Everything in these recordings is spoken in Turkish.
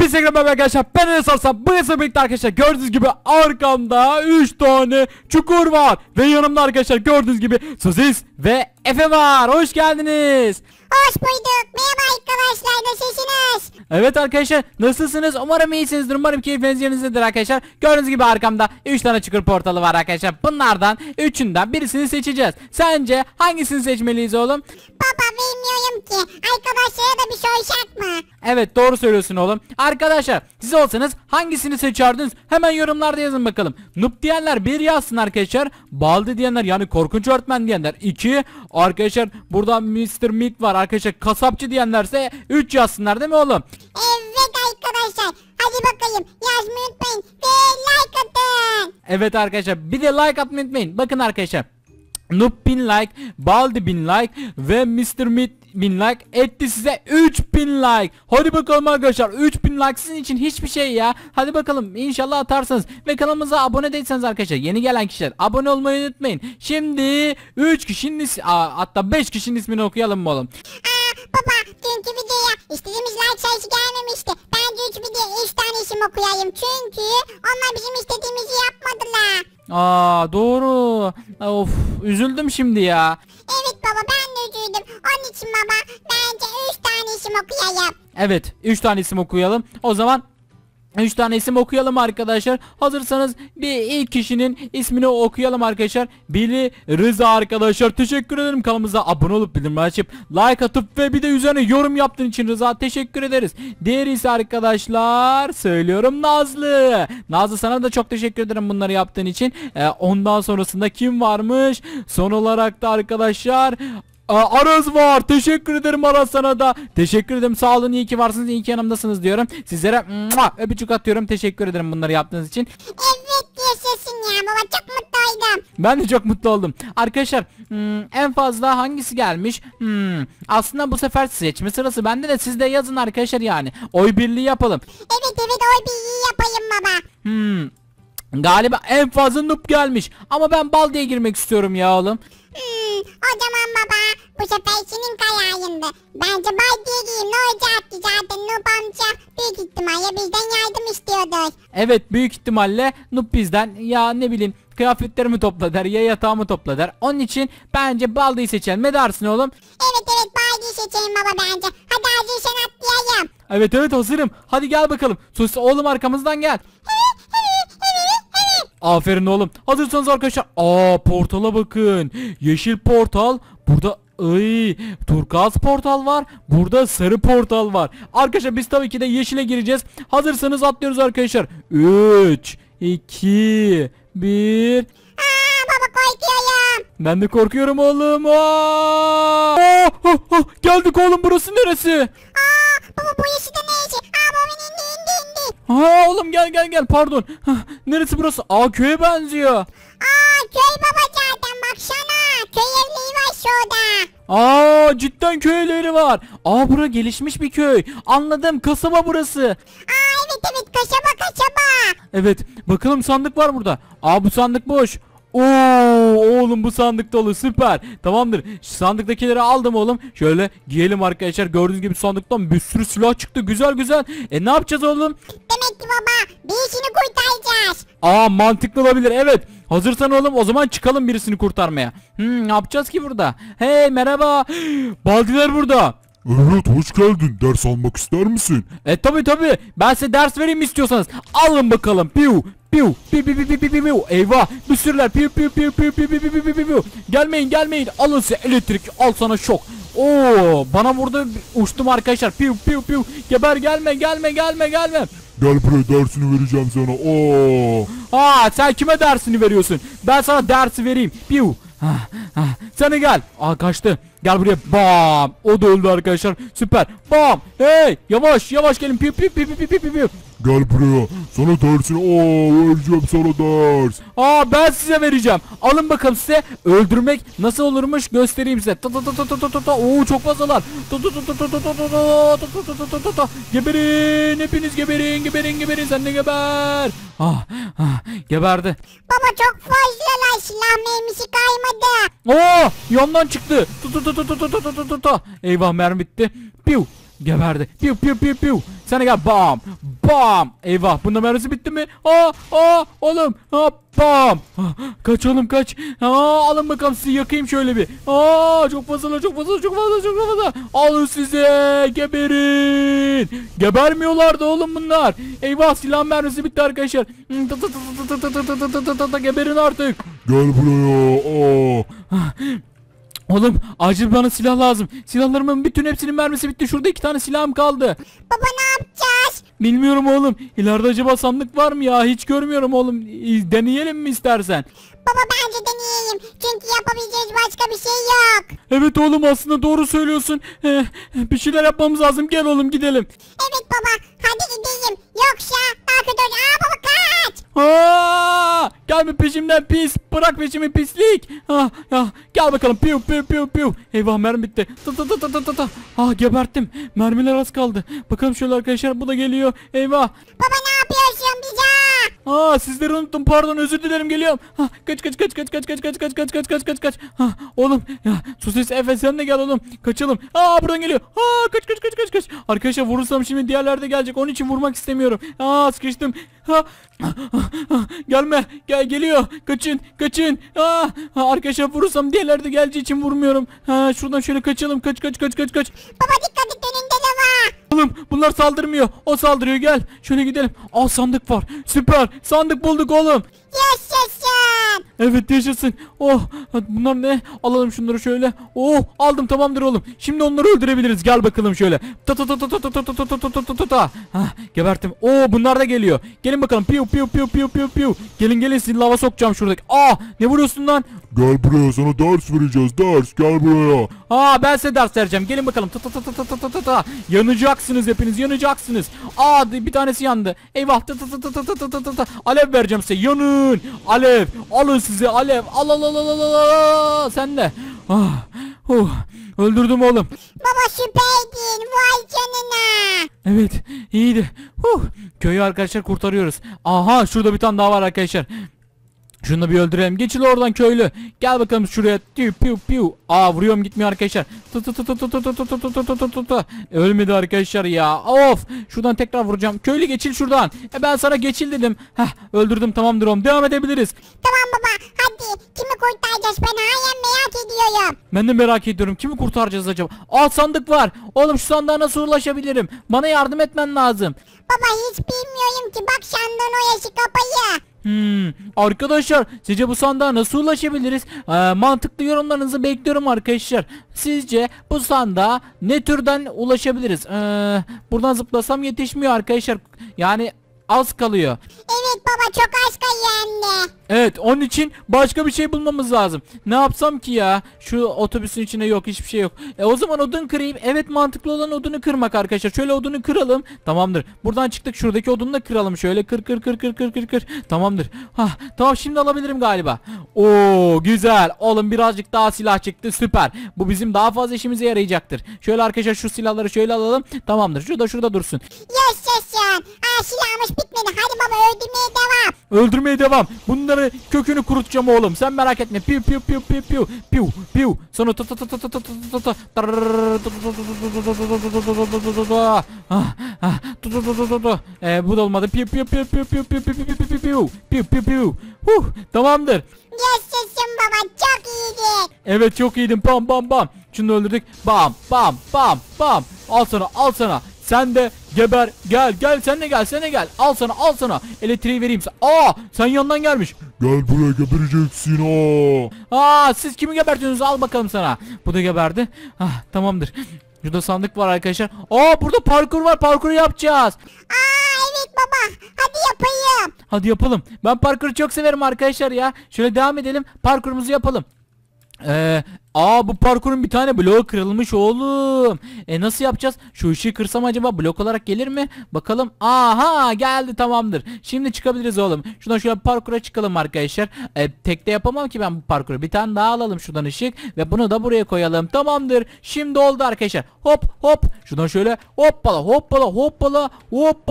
Herkese merhaba arkadaşlar, ben Enes Arslan. Bu hesabı birlikte arkadaşlar gördüğünüz gibi arkamda 3 tane çukur var. Ve yanımda arkadaşlar gördüğünüz gibi Sosis ve Efe var. Hoş geldiniz. Hoş bulduk. Merhaba arkadaşlar, nasılsınız? Evet arkadaşlar, nasılsınız? Umarım iyisinizdir. Umarım keyfiniz yerinizdedir arkadaşlar. Gördüğünüz gibi arkamda 3 tane çukur portalı var arkadaşlar. Bunlardan üçünden birisini seçeceğiz. Sence hangisini seçmeliyiz oğlum? Baba bilmiyorum ki. Arkadaşlara da bir sorsak mı? Evet, doğru söylüyorsun oğlum. Arkadaşlar siz olsanız hangisini seçerdiniz? Hemen yorumlarda yazın bakalım. Noob diyenler 1 yazsın arkadaşlar. Baldi diyenler, yani korkunç öğretmen diyenler 2. Arkadaşlar burada Mr. Meat var arkadaşlar. Kasapçı diyenlerse 3 yazsınlar değil mi oğlum? Evet arkadaşlar. Hadi bakalım, yazmayı unutmayın. Ve like atın. Evet arkadaşlar, bir de like atmayı unutmayın. Bakın arkadaşlar, Noob 1000 like, Baldi 1000 like ve Mr. Meat 1000 like etti size 3000 like. Hadi bakalım arkadaşlar, 3000 like sizin için hiçbir şey ya. Hadi bakalım, inşallah atarsınız. Ve kanalımıza abone değilseniz arkadaşlar, yeni gelen kişiler abone olmayı unutmayın. Şimdi 3 kişinin hatta 5 kişinin ismini okuyalım mı oğlum? Baba dünkü videoya istediğimiz like sayısı gelmemişti. Ben de 3 video 3 tane isim okuyayım. Çünkü onlar bizim istediğimizi yapmadılar. Doğru. Of, üzüldüm şimdi ya. Evet baba, ben de üzüldüm. Onun için baba bence 3 tane isim okuyayım. Evet, 3 tane isim okuyalım. O zaman 3 tane isim okuyalım arkadaşlar. Hazırsanız bir ilk kişinin ismini okuyalım arkadaşlar. Billy Rıza arkadaşlar. Teşekkür ederim, kanalımıza abone olup bildirimleri açıp like atıp ve bir de üzerine yorum yaptığın için Rıza teşekkür ederiz. Diğeri ise arkadaşlar söylüyorum, Nazlı. Nazlı, sana da çok teşekkür ederim bunları yaptığın için. Ondan sonrasında kim varmış? Son olarak da arkadaşlar Aras var. Teşekkür ederim Aras, sana da. Teşekkür ederim. Sağ olun, iyi ki varsınız, iyi ki yanımdasınız diyorum. Sizlere öpücük atıyorum. Teşekkür ederim bunları yaptığınız için. Evet, yaşasın ya baba, çok mutluydum. Ben de çok mutlu oldum. Arkadaşlar en fazla hangisi gelmiş? Aslında bu sefer seçme sırası bende de, siz de yazın arkadaşlar yani. Oy birliği yapalım. Evet oy bir iyi yapayım baba. Galiba en fazla noob gelmiş. Ama ben Baldi'ye girmek istiyorum ya oğlum. O zaman baba bu sefer senin kararındı. Bence Baldi'ye gireyim, ne olacaktı zaten Noob amca büyük ihtimalle bizden yardım istiyordu. Evet, büyük ihtimalle noob bizden, ya ne bileyim, kıyafetlerimi topla der ya yatağımı topla der. Onun için bence Baldi'yi seçelim. Ne dersin oğlum? Evet Baldi'yi seçelim baba bence. Hadi hazırsan atlayalım. Evet hazırım. Hadi gel bakalım. Sus oğlum, arkamızdan gel. Aferin oğlum. Hazırsanız arkadaşlar. Portala bakın. Yeşil portal. Burada turkuaz portal var. Burada sarı portal var. Arkadaşlar biz tabii ki de yeşile gireceğiz. Hazırsanız atlıyoruz arkadaşlar. 3 2 1. Baba korkuyorum. Ben de korkuyorum oğlum. Geldik oğlum, burası neresi? Baba bu yaşı da neyse. Baba indi. Oğlum gel pardon. Neresi burası? Köye benziyor. Köy baba zaten, baksana. Köy evleri var şurada. Cidden köyleri var. Bura gelişmiş bir köy. Anladım, kasaba burası. Evet kasaba. Evet, bakalım sandık var burada. Bu sandık boş. Oğlum bu sandık dolu, süper. Tamamdır, şu sandıktakileri aldım oğlum. Şöyle giyelim arkadaşlar. Gördüğünüz gibi sandıktan bir sürü silah çıktı, güzel. Ne yapacağız oğlum? Demek ki baba birisini kurtaracağız. Mantıklı olabilir, evet. Hazırsan oğlum, o zaman çıkalım birisini kurtarmaya. Ne yapacağız ki burada? Hey merhaba. Baldiler burada. Evet, hoş geldin. Ders almak ister misin? Tabii. Ben size ders vereyim istiyorsanız. Alın bakalım. Piu. Eyvah. Bir sürüler. Piu. Gelmeyin. Alın size elektrik. Al sana şok. Bana vurdu. Uçtum arkadaşlar. Piu. Geber, gelme. Gel buraya, dersini vereceğim sana. Sen kime dersini veriyorsun? Ben sana dersi vereyim. Piu. Sen de gel. Kaçtı. Gel buraya. Bam. O da öldü arkadaşlar. Süper. Bam. Hey. Yavaş gelin. Piu. Gel buraya, sana dersini vereceğim sana ders. Ben size vereceğim. Alın bakalım, size öldürmek nasıl olurmuş göstereyim size. Çok fazlalar. Geberin, hepiniz geberin. Sen de geber. Geberdi. Baba çok fazlalar, silah mermisi kaymadı. Yandan çıktı. Eyvah, mermi bitti. Piu. Geberdi. Piu. Sana gel. Bam. Bam. Eyvah. Bunda mermisi bitti mi? Oğlum. Bam. Kaç oğlum kaç. Alın bakalım sizi yakayım şöyle bir. Çok fazla. Alın size. Geberin. Gebermiyorlardı oğlum bunlar. Eyvah silah mermisi bitti arkadaşlar. Geberin artık. Gel buraya. Oğlum acil bana silah lazım. Silahlarımın bütün hepsinin mermisi bitti. Şurada 2 tane silahım kaldı. Baba ne yapacağız? Bilmiyorum oğlum. İleride acaba sandık var mı ya? Hiç görmüyorum oğlum. Deneyelim mi istersen? Baba bence deneyeyim. Çünkü yapabileceğiz başka bir şey yok. Evet oğlum aslında doğru söylüyorsun. Bir şeyler yapmamız lazım. Gel oğlum gidelim. Evet baba hadi gideyim. Yoksa daha kötü olur. Baba kaç. Gelme peşimden pis. Bırak peşimi pislik. Gel bakalım. Piu. Eyvah mermi bitti. Geberttim. Mermiler az kaldı. Bakalım şöyle arkadaşlar bu da geliyor. Eyvah. Baba ne yapıyorsun bize? Sizleri unuttum pardon özür dilerim geliyorum. Kaç. Oğlum ya sosis Efe sen de gel oğlum. Kaçalım. Buradan geliyor. Kaç. Arkadaşlar vurursam şimdi diğerler de gelecek. Onun için vurmak istemiyorum. Sıkıştım. Gelme. Geliyor. Kaçın. Arkadaşlar vurursam diğerler de geleceği için vurmuyorum. Şuradan şöyle kaçalım. Kaç. Baba dikkat et önünde de var. Oğlum bunlar saldırmıyor. O saldırıyor gel. Şöyle gidelim. Sandık var. Süper. Sandık bulduk oğlum. Yaşasın. Evet yaşasın. Bunlar ne? Alalım şunları şöyle. Aldım tamamdır oğlum. Şimdi onları öldürebiliriz. Gel bakalım şöyle. Gebertim. Bunlar da geliyor. Gelin bakalım. Piu. Gelin sizi lava sokacağım şuradaki. Ne vuruyorsun lan? Gel buraya sana ders vereceğiz ders gel buraya. Ben size ders vereceğim. Gelin bakalım. Yanacaksınız hepiniz yanacaksınız. Bir tanesi yandı. Eyvah. Alev vereceğim size. Yanın. Alev. Alın size alev. Al. Sen de. Öldürdüm oğlum. Baba süperdin. Vay canına. Evet iyiydi. Köyü arkadaşlar kurtarıyoruz. Şurada bir tane daha var arkadaşlar. Şunu da bir öldürelim. Geçil oradan köylü. Gel bakalım şuraya. Piu. Vuruyorum gitmiyor arkadaşlar. Ölmedi arkadaşlar ya. Of. Şuradan tekrar vuracağım. Köylü geçil şuradan. Ben sana geçil dedim. Öldürdüm tamamdır oğlum. Devam edebiliriz. Tamam baba hadi. Kimi kurtaracağız ben halen merak ediyorum. Ben de merak ediyorum. Kimi kurtaracağız acaba? Sandık var. Oğlum şu sandığa nasıl ulaşabilirim? Bana yardım etmen lazım. Baba hiç bilmiyorum ki. Bak sandığın o yaşı kapayı. Arkadaşlar sizce bu sandığa nasıl ulaşabiliriz? Mantıklı yorumlarınızı bekliyorum arkadaşlar. Sizce bu sandığa ne türden ulaşabiliriz? Buradan zıplasam yetişmiyor arkadaşlar. Yani az kalıyor. Evet baba çok az kaldı. Evet onun için başka bir şey bulmamız lazım. Ne yapsam ki ya? Şu otobüsün içinde yok hiçbir şey yok. O zaman odun kırayım. Evet mantıklı olan odunu kırmak arkadaşlar. Şöyle odunu kıralım. Tamamdır. Buradan çıktık şuradaki odunu da kıralım. Şöyle kır. Tamamdır. Tamam şimdi alabilirim galiba. Güzel. Oğlum birazcık daha silah çıktı. Süper. Bu bizim daha fazla işimize yarayacaktır. Şöyle arkadaşlar şu silahları şöyle alalım. Tamamdır. Şurada dursun. Yaşasın. Silahımız bitmedi. Hadi baba öldürmeye devam. Öldürmeye devam. Bunları kökünü kurutacağım oğlum. Sen merak etme. Piu. Sonra bu da olmadı. Piu. Tamamdır. Yaşasın baba çok iyiydi. Evet çok iyiydin. Bam. Şunu öldürdük. Bam. Al sana. Sen de geber. Gel sen de gel. Al sana. Elektriği vereyim sana. Sen yandan gelmiş. Gel buraya gebereceksin Siz kimi gebertiyorsunuz? Al bakalım sana. Bu da geberdi. Tamamdır. Şurada sandık var arkadaşlar. Burada parkur var. Parkuru yapacağız. Evet baba hadi yapayım. Hadi yapalım. Ben parkuru çok severim arkadaşlar ya. Şöyle devam edelim. Parkurumuzu yapalım. Bu parkurun bir tane bloğu kırılmış oğlum. Nasıl yapacağız? Şu ışığı kırsam acaba blok olarak gelir mi? Bakalım. Geldi tamamdır. Şimdi çıkabiliriz oğlum. Şuradan şöyle parkura çıkalım arkadaşlar. Tekte yapamam ki ben bu parkuru. Bir tane daha alalım şuradan ışık. Ve bunu da buraya koyalım. Tamamdır. Şimdi oldu arkadaşlar. Hop. Şuradan şöyle hoppala.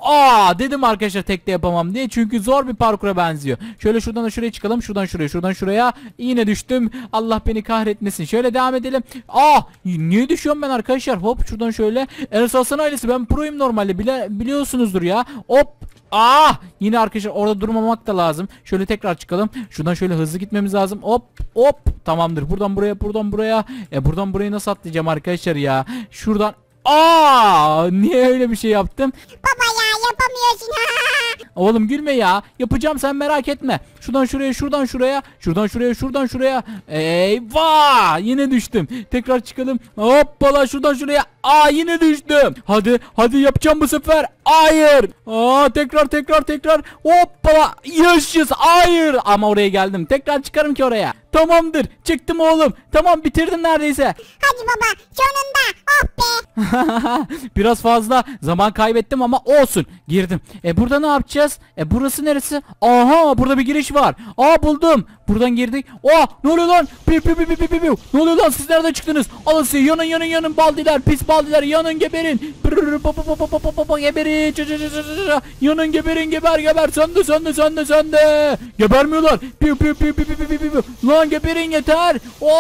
Dedim arkadaşlar tek de yapamam diye. Çünkü zor bir parkura benziyor. Şöyle şuradan da şuraya çıkalım. Şuradan şuraya, şuradan şuraya. Yine düştüm. Allah beni kahretmesin. Şöyle devam edelim. Niye düşüyorum ben arkadaşlar? Hop şuradan şöyle. Enes Hasan ailesi, ben proyum normalde. Biliyorsunuzdur ya. Hop. Yine arkadaşlar orada durmamak da lazım. Şöyle tekrar çıkalım. Şuradan şöyle hızlı gitmemiz lazım. Hop hop. Tamamdır. Buradan buraya, buradan buraya. Buradan burayı nasıl atlayacağım arkadaşlar ya? Şuradan. Niye öyle bir şey yaptım? Baba ya yapamıyorsun. Oğlum gülme ya. Yapacağım, sen merak etme. Şuradan şuraya, şuradan şuraya. Şuradan şuraya, şuradan şuraya. Eyvah! Yine düştüm. Tekrar çıkalım. Hoppala, şuradan şuraya. Yine düştüm. Hadi yapacağım bu sefer. Hayır. Tekrar. Hoppala. Yaşız. Hayır. Ama oraya geldim. Tekrar çıkarım ki oraya. Tamamdır. Çıktım oğlum. Tamam, bitirdim neredeyse. Hadi baba, sonunda. Oh be. Biraz fazla zaman kaybettim ama olsun. Girdim. Burada ne yapacağız? Burası neresi? Burada bir giriş var. Buldum. Buradan girdik. Ne oluyor lan? Ne oluyor lan? Siz nereden çıktınız? Alın size. Yanın baldiler. Pis baldiler. Yanın, geberin. Geberin. Yanın, geberin. Geber. Söndü. Gebermiyorlar. Lan geberin yeter.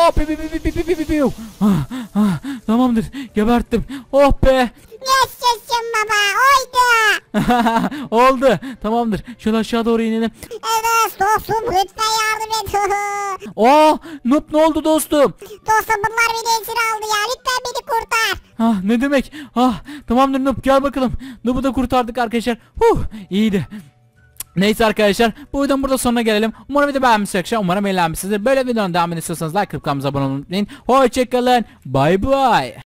Tamamdır. Geberttim. Oh be. Yaşasın baba, oydu. Oldu. Tamamdır. Şöyle aşağı doğru inelim. Evet dostum, lütfen yardım et. Noob, ne oldu dostum? Dostum, bunlar beni esir aldı ya, lütfen beni kurtar. Ne demek? Tamamdır Noob, gel bakalım. Noob'u da kurtardık arkadaşlar. İyiydi. Neyse arkadaşlar, bu videonun burada sonuna gelelim. Umarım video beğenmişsiniz. Umarım eğlenmişsinizdir. Böyle videonun devamını istiyorsanız like, kanalımıza abone olmayı unutmayın. Hoşçakalın. Bye bye.